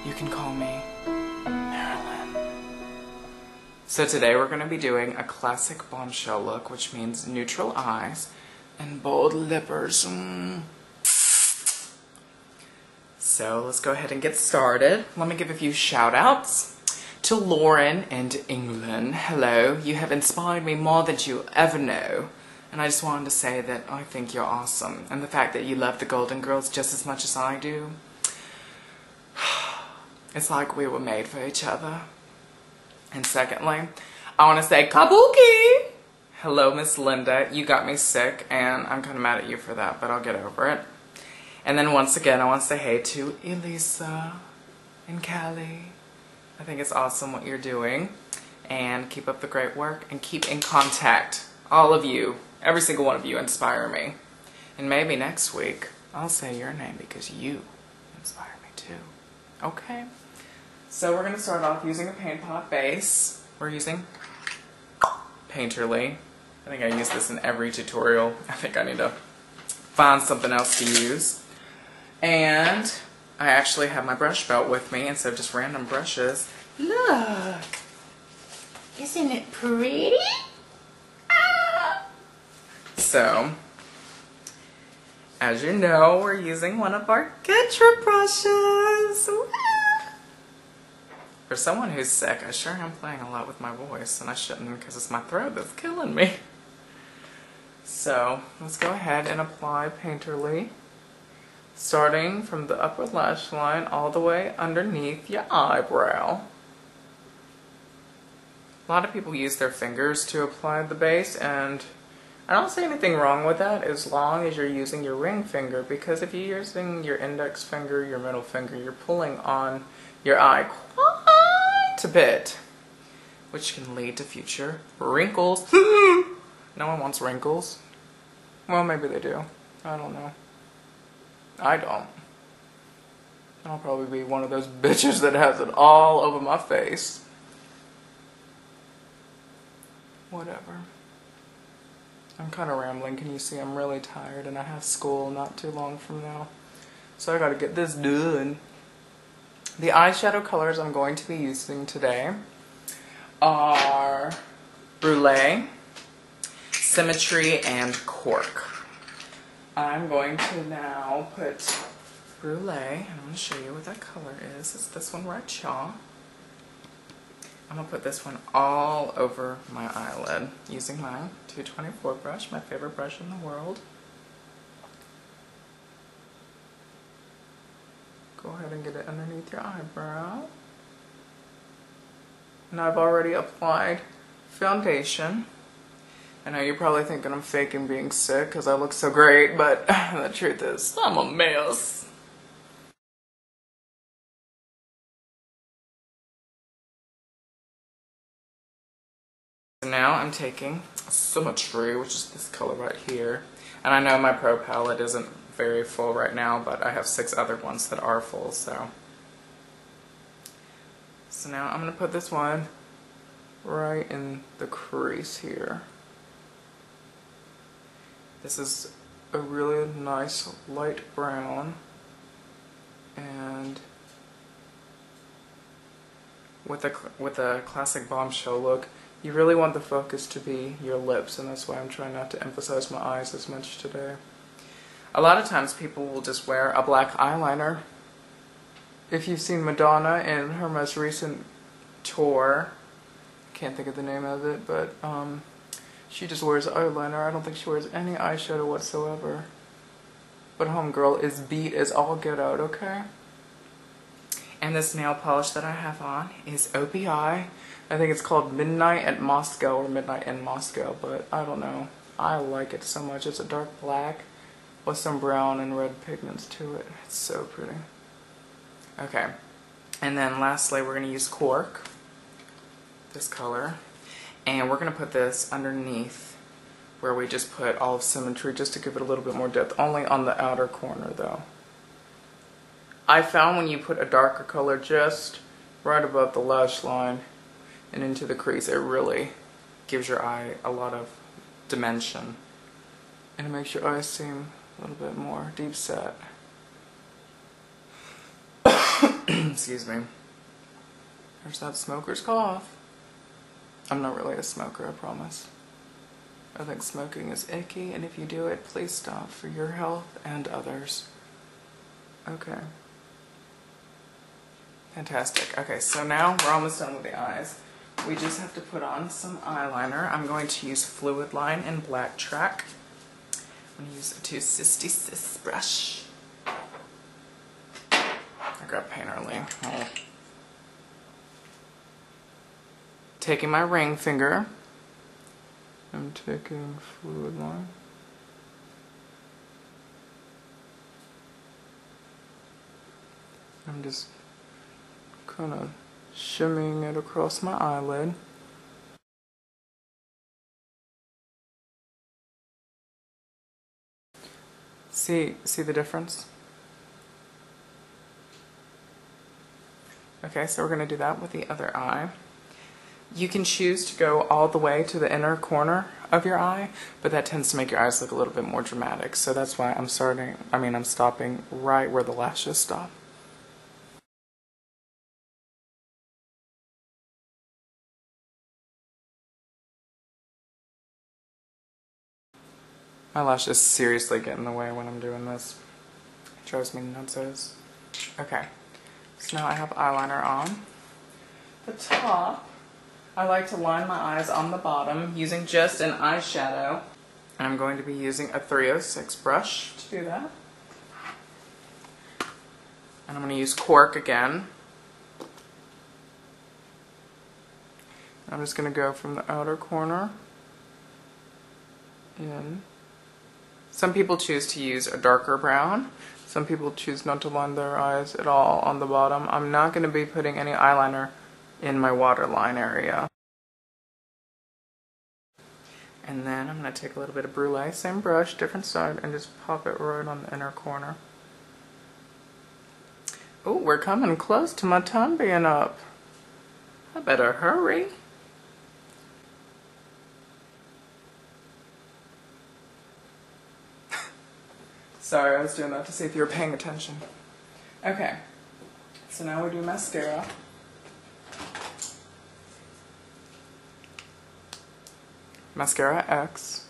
You can call me Marilyn. So today we're going to be doing a classic bombshell look, which means neutral eyes and bold lippers. So let's go ahead and get started. Let me give a few shout outs to Lauren and England. Hello, you have inspired me more than you ever know. And I just wanted to say that I think you're awesome. And the fact that you love the Golden Girls just as much as I do. It's like we were made for each other. And secondly, I want to say Kabuki! Hello, Miss Linda. You got me sick, and I'm kind of mad at you for that, but I'll get over it. And then once again, I want to say hey to Elisa and Callie. I think it's awesome what you're doing. And keep up the great work, and keep in contact. All of you, every single one of you inspire me. And maybe next week, I'll say your name because you inspire me too. Okay? So we're going to start off using a paint pot base. We're using Painterly. I think I use this in every tutorial. I think I need to find something else to use. And I actually have my brush belt with me instead of just random brushes. Look! Isn't it pretty? Ah! So, as you know, we're using one of our Ghettra brushes. For someone who's sick, I sure am playing a lot with my voice, and I shouldn't because it's my throat that's killing me. So, let's go ahead and apply Painterly, starting from the upper lash line all the way underneath your eyebrow. A lot of people use their fingers to apply the base, and I don't see anything wrong with that as long as you're using your ring finger, because if you're using your index finger, your middle finger, you're pulling on your eye quite a bit, which can lead to future wrinkles. No one wants wrinkles. Well, maybe they do. I don't know. I don't. I'll probably be one of those bitches that has it all over my face. Whatever. I'm kind of rambling. Can you see I'm really tired and I have school not too long from now. So I gotta get this done. The eyeshadow colors I'm going to be using today are Brule E, Symmetry, and Cork. I'm going to now put Brule, and I'm going to show you what that color is. It's this one right here. I'm going to put this one all over my eyelid using my 224 brush, my favorite brush in the world. Go ahead and get it underneath your eyebrow. And I've already applied foundation. I know you're probably thinking I'm faking being sick because I look so great, but the truth is, I'm a mess. So now I'm taking Symmetry, which is this color right here. And I know my Pro palette isn't very full right now, but I have 6 other ones that are full, so. So now I'm going to put this one right in the crease here. This is a really nice light brown, and with a classic bombshell look, you really want the focus to be your lips, and that's why I'm trying not to emphasize my eyes as much today. A lot of times people will just wear a black eyeliner. If you've seen Madonna in her most recent tour, can't think of the name of it, but she just wears eyeliner. I don't think she wears any eyeshadow whatsoever. But homegirl is beat as all get out, okay? And this nail polish that I have on is OPI. I think it's called Midnight at Moscow or Midnight in Moscow, but I don't know. I like it so much. It's a dark black with some brown and red pigments to it. It's so pretty. Okay. And then lastly, we're going to use Cork, this color. And we're going to put this underneath where we just put all of Symmetry, just to give it a little bit more depth, only on the outer corner though. I found when you put a darker color just right above the lash line and into the crease, it really gives your eye a lot of dimension. And it makes your eyes seem a little bit more deep set. Excuse me. There's that smoker's cough. I'm not really a smoker, I promise. I think smoking is icky, and if you do it, please stop for your health and others. Okay. Fantastic. Okay, so now we're almost done with the eyes. We just have to put on some eyeliner. I'm going to use Fluidline in Blacktrack. I'm going to use a 266 brush. I grabbed paint early. Oh. Taking my ring finger, I'm taking Fluidline. I'm just kind of shimmying it across my eyelid. See the difference? Okay, so we're going to do that with the other eye. You can choose to go all the way to the inner corner of your eye, but that tends to make your eyes look a little bit more dramatic. So that's why I'm stopping right where the lashes stop. My lashes seriously get in the way when I'm doing this. It drives me nuts. Okay, so now I have eyeliner on. The top, I like to line my eyes on the bottom using just an eyeshadow. And I'm going to be using a 306 brush to do that. And I'm going to use Cork again. I'm just going to go from the outer corner in. Some people choose to use a darker brown. Some people choose not to line their eyes at all on the bottom. I'm not going to be putting any eyeliner in my waterline area. And then I'm going to take a little bit of Brule, same brush, different side, and just pop it right on the inner corner. Oh, we're coming close to my tongue being up. I better hurry. Sorry, I was doing that to see if you were paying attention. Okay, so now we do mascara. Mascara X.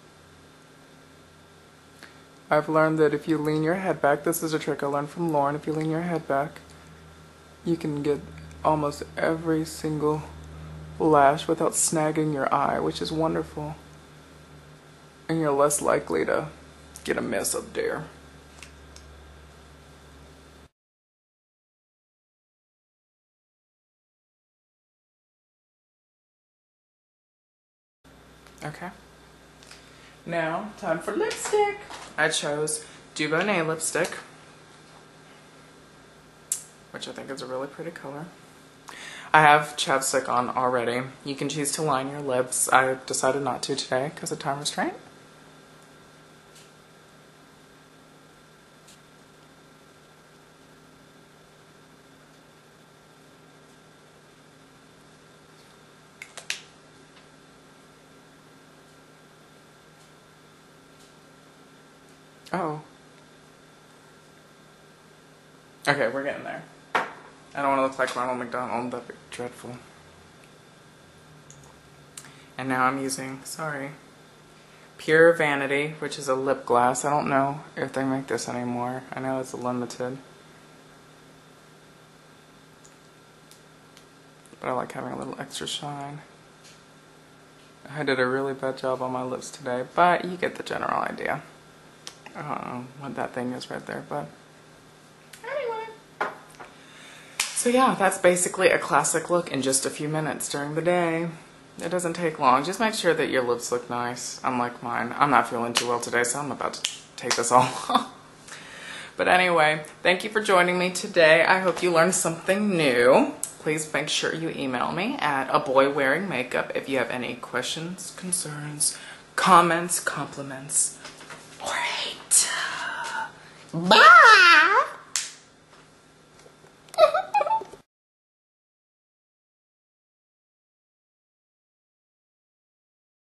I've learned that if you lean your head back, this is a trick I learned from Lauren, if you lean your head back, you can get almost every single lash without snagging your eye, which is wonderful. And you're less likely to get a mess up there. Okay. Now, time for lipstick. I chose Dubonnet lipstick, which I think is a really pretty color. I have chapstick on already. You can choose to line your lips. I decided not to today because of time restraint. Oh. Okay, we're getting there. I don't want to look like Ronald McDonald. That'd be dreadful. And now I'm using, Pure Vanity, which is a lip gloss. I don't know if they make this anymore. I know it's limited. But I like having a little extra shine. I did a really bad job on my lips today, but you get the general idea. I don't know what that thing is right there, but anyway. So yeah, that's basically a classic look in just a few minutes during the day. It doesn't take long. Just make sure that your lips look nice, unlike mine. I'm not feeling too well today, so I'm about to take this all off. But anyway, thank you for joining me today. I hope you learned something new. Please make sure you email me at aboywearingmakeup if you have any questions, concerns, comments, compliments, or hate. Bye!